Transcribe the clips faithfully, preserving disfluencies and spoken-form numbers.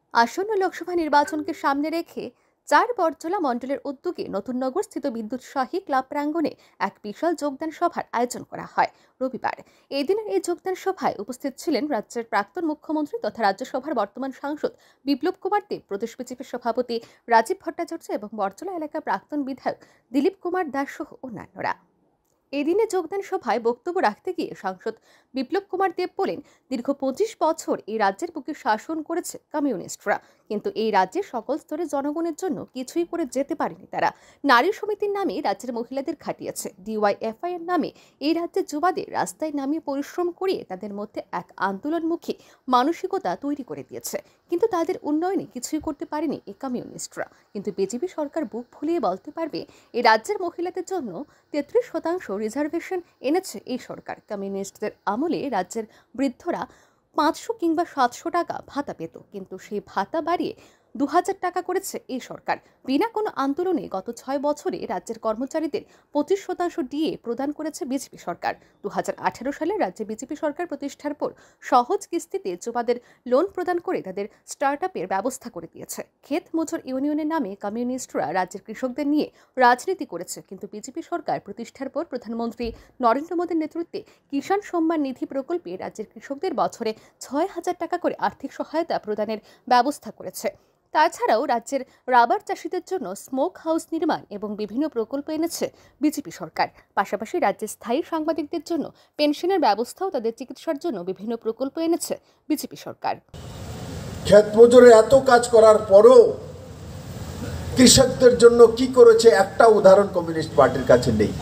আসন্ন লোকসভা নির্বাচনকে সামনে রেখে চার বরজলা মণ্ডলের উদ্যোগে নতুননগর স্থিত বিদ্যুৎসাহী ক্লাব প্রাঙ্গণে এক বিশাল যোগদান সভার আয়োজন করা হয় রবিবার। এদিনের এই যোগদান সভায় উপস্থিত ছিলেন রাজ্যের প্রাক্তন মুখ্যমন্ত্রী তথা রাজ্যসভার বর্তমান সাংসদ বিপ্লব কুমার দেব, প্রদেশ বিজেপির সভাপতি রাজীব ভট্টাচার্য এবং বরজলা এলাকার প্রাক্তন বিধায়ক দিলীপ কুমার দাস সহ অন্যান্যরা। এদিনে যোগদান সভায় বক্তব্য রাখতে গিয়ে সাংসদ বিপ্লব কুমার দেব বলেন, দীর্ঘ পঁচিশ বছর এই রাজ্যের বুকে শাসন করেছে কমিউনিস্টরা, কিন্তু এই রাজ্যের সকল স্তরের জনগণের জন্য কিছুই করে যেতে পারেনি তারা। নারী সমিতির নামে রাজ্যের মহিলাদের খাটিয়েছে, ডিওয়াইএফআই এর নামে এই রাজ্যের যুবাদের রাস্তায় নামিয়ে পরিশ্রম করিয়ে তাদের মধ্যে এক আন্দোলনমুখী মানসিকতা তৈরি করে দিয়েছে, কিন্তু তাদের উন্নয়নে কিছুই করতে পারেনি এই কমিউনিস্টরা। কিন্তু বিজেপি সরকার বুক ফুলিয়ে বলতে পারবে, এই রাজ্যের মহিলাদের জন্য তেত্রিশ শতাংশ রিজার্ভেশন এনেছে এই সরকার। কমিউনিস্টদের আমলে রাজ্যের বৃদ্ধরা পাঁচশো কিংবা সাতশো টাকা ভাতা পেত, কিন্তু সেই ভাতা বাড়িয়ে দু হাজার টাকা করেছে এই সরকার। বিনা কোনো আন্দোলনে গত ছয় বছরে রাজ্যের কর্মচারীদের পঁচিশ শতাংশ ডিএ প্রদান করেছে বিজেপি সরকার। দু হাজার আঠেরো সালে রাজ্যে বিজেপি সরকার প্রতিষ্ঠার পর সহজ কিস্তিতে যুবাদের লোন প্রদান করে তাদের স্টার্ট আপের ব্যবস্থা করে দিয়েছে। ক্ষেত মজুর ইউনিয়নের নামে কমিউনিস্টরা রাজ্যের কৃষকদের নিয়ে রাজনীতি করেছে, কিন্তু বিজেপি সরকার প্রতিষ্ঠার পর প্রধানমন্ত্রী নরেন্দ্র মোদীর নেতৃত্বে কিষাণ সম্মান নিধি প্রকল্পে রাজ্যের কৃষকদের বছরে ছয় হাজার টাকা করে আর্থিক সহায়তা প্রদানের ব্যবস্থা করেছে। তাছাড়াও রাজ্যের রাবার চাষিদের জন্য স্মোক হাউস নির্মাণ এবং বিভিন্ন প্রকল্প এনেছে বিজেপি সরকার। পাশাপাশি রাজ্যের স্থায়ী সাংবাদিকদের জন্য পেনশনের ব্যবস্থাও তাদের চিকিৎসার জন্য বিভিন্ন প্রকল্প এনেছে বিজেপি সরকার। ক্ষেত মজুরের এত কাজ করার পরও কৃষকদের জন্য কি করেছে একটা উদাহরণ কমিউনিস্ট পার্টির কাছে নেই।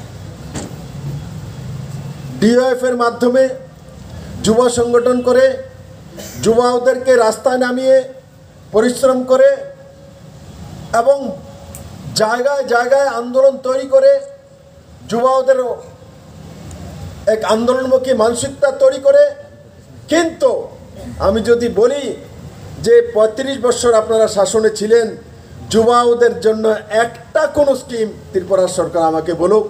ডিওএফ এর মাধ্যমে যুব সংগঠন করে যুবাদেরকে রাস্তায় নামিয়ে পরিশ্রম করে এবং জায়গায় জায়গায় আন্দোলন তৈরি করে যুবাদের এক আন্দোলনমুখী মানসিকতা তৈরি করে। কিন্তু আমি যদি বলি যে পঁয়ত্রিশ বছর আপনারা শাসনে ছিলেন, যুবাদের জন্য একটা কোনো স্কিম ত্রিপুরা সরকার আমাকে বলুক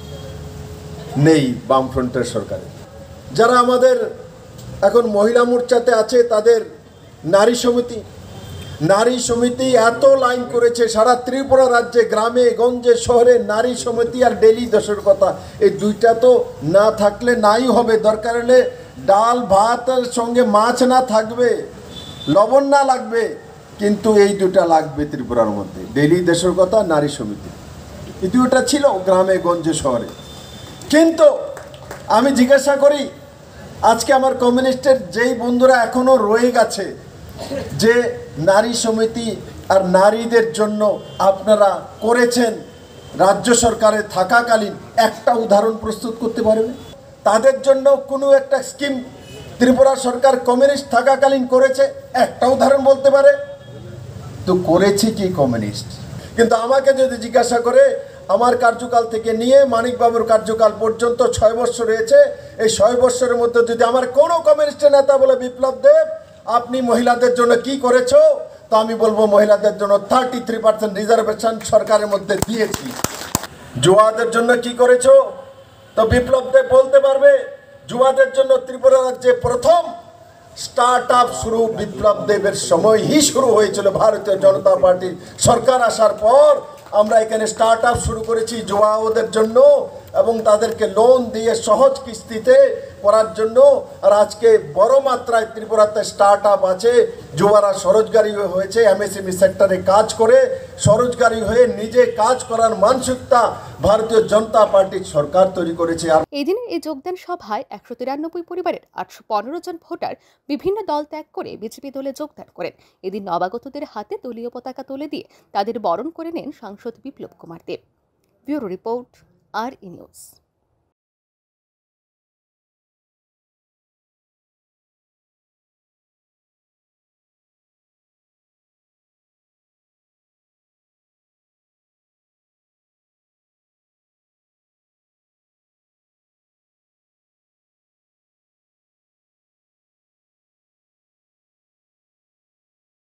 নেই। বামফ্রন্টের সরকারে যারা আমাদের এখন মহিলা মোর্চাতে আছে তাদের নারী সমিতি নারী সমিতি এত লাইন করেছে সারা ত্রিপুরা রাজ্যে, গ্রামে গঞ্জে শহরে নারী সমিতি আর ডেলি দশের কথা, এই দুইটা তো না থাকলে নাই হবে। দরকার হলে ডাল ভাতের সঙ্গে মাছ না থাকবে, লবণ না লাগবে, কিন্তু এই দুটা লাগবে ত্রিপুরার মধ্যে, ডেলি দেশের কথা, নারী সমিতি। এই দুটা ছিল গ্রামে গঞ্জে শহরে। কিন্তু আমি জিজ্ঞাসা করি আজকে আমার কমিউনিস্টের যেই বন্ধুরা এখনো রয়ে গেছে যে নারী সমিতি আর নারীদের জন্য আপনারা করেছেন রাজ্য সরকারে থাকাকালীন, একটা উদাহরণ প্রস্তুত করতে পারবে? তাদের জন্য কোনো একটা স্কিম ত্রিপুরা সরকার কমিউনিস্ট থাকাকালীন করেছে একটা উদাহরণ বলতে পারে? তো করেছে কি কমিউনিস্ট? কিন্তু আমাকে যদি জিজ্ঞাসা করে, আমার কার্যকাল থেকে নিয়ে মানিকবাবুর কার্যকাল পর্যন্ত ছয় বছর রয়েছে, এই ছয় বছরের মধ্যে যদি আমার কোনো কমিউনিস্টের নেতা বলে বিপ্লব দেব আপনি মহিলাদের জন্য কি করেছো, তো আমি বলবো মহিলাদের জন্য থার্টি থ্রি পার্সেন্ট রিজার্ভেশন সরকারের মধ্যে দিয়েছি। যুবাদের জন্য কি করেছো, তো বিপ্লব দেব বলতে পারবে। যুবাদের জন্য ত্রিপুরা রাজ্যে প্রথম স্টার্ট আপ শুরু বিপ্লব দেবের সময়ই শুরু হয়েছিল। ভারতীয় জনতা পার্টির সরকার আসার পর আমরা এখানে স্টার্ট আপ শুরু করেছি যুবাদের জন্য এবং তাদেরকে লোন দিয়ে সহজ কিস্তিতে করার জন্য। আর আজকে বড় মাত্রায় ত্রিপুরাতে স্টার্ট আপ আছে, যুবারা স্বরোজগারী হয়েছে, এমএসএমই সেক্টরে কাজ করে স্বরোজগারী হয়ে নিজে কাজ করার মানসিকতা ভারতীয় জনতা পার্টির সরকার তৈরি করেছে। আর এদিনে এই যোগদান সভায় একশো তিরানব্বই পরিবারের আটশো পনেরো জন ভোটার বিভিন্ন দল ত্যাগ করে বিজেপি দলে যোগদান করেন। এদিন নবাগতদের হাতে দলীয় পতাকা তুলে দিয়ে তাদের বরণ করে নেন সাংসদ বিপ্লব কুমার দেব। ব্যুরো রিপোর্ট, আর ই নিউজ।